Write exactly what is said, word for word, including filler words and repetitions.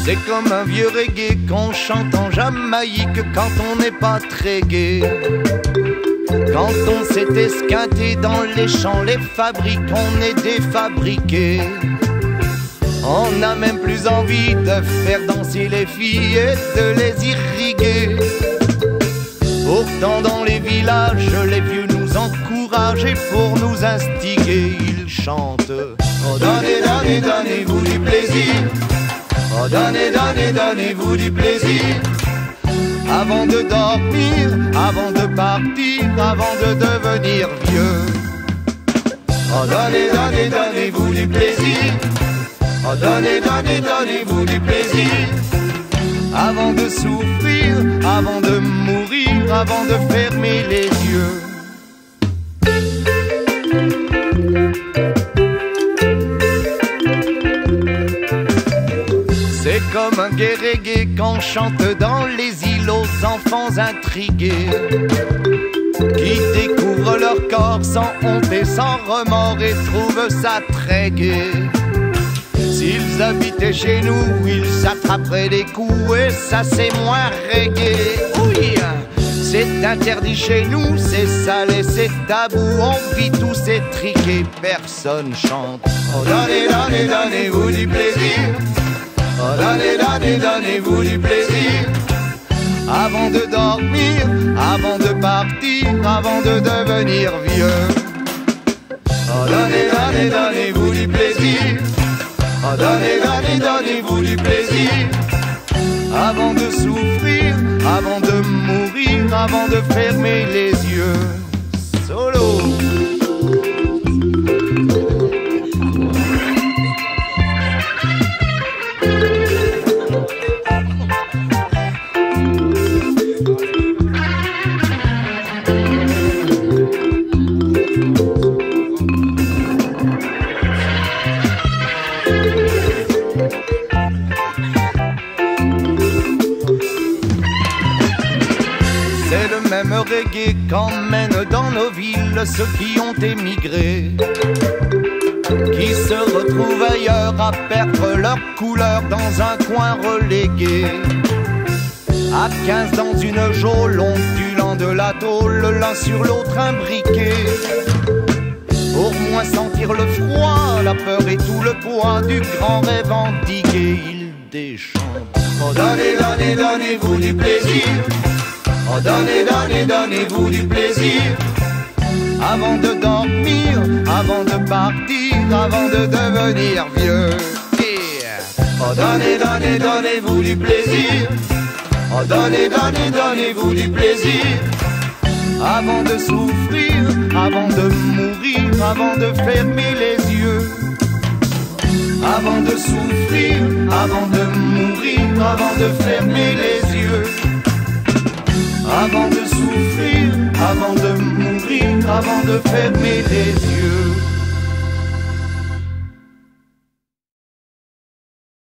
C'est comme un vieux reggae qu'on chante en Jamaïque quand on n'est pas très gai. Quand on s'est esquinté dans les champs, les fabriques, on est défabriqué. On n'a même plus envie de faire danser les filles et de les irriguer. Pourtant dans les villages, les vieux nous encouragent et pour nous instiguer, ils chantent: oh donnez, donnez, donnez-vous du plaisir. Oh donnez, donnez, donnez-vous du plaisir. Avant de dormir, avant de partir, avant de devenir vieux. Oh donnez, donnez, donnez-vous du plaisir. Oh donnez, donnez, donnez-vous du plaisir. Avant de souffrir, avant de mourir, avant de fermer les yeux. C'est comme un gai reggae qu'on chante dans les îles aux enfants intrigués, qui découvrent leur corps sans honte et sans remords et trouvent ça très gai. S'ils habitaient chez nous, ils s'attraperaient des coups et ça c'est moins reggae. Oui, c'est interdit chez nous, c'est salé, c'est tabou, on vit tous étriqués, personne chante. Oh donnez, donnez, donnez-vous du plaisir. Oh donnez, donnez, donnez-vous du plaisir. Avant de dormir, avant de partir, avant de devenir vieux. Oh donnez, donnez, donnez-vous du plaisir. Oh donnez, donnez, donnez-vous du plaisir. Avant de souffrir, avant de mourir, avant de fermer les yeux. Solo. Reggae qu'emmène dans nos villes ceux qui ont émigré, qui se retrouvent ailleurs à perdre leur couleur dans un coin relégué. À quinze dans une geôle, ondulant de la tôle, l'un sur l'autre imbriqué. Pour moins sentir le froid, la peur et tout le poids du grand rêve endigué, ils déchantent. Oh donnez, donnez, donnez-vous du plaisir. Oh donnez, donnez, donnez-vous du plaisir. Avant de dormir, avant de partir, avant de devenir vieux. Yeah. Oh donnez, donnez, donnez-vous du plaisir. Oh donnez, donnez, donnez-vous du plaisir. Avant de souffrir, avant de mourir, avant de fermer les yeux. Avant de souffrir, avant de mourir, avant de fermer les yeux. Avant de souffrir, avant de mourir, avant de fermer les yeux.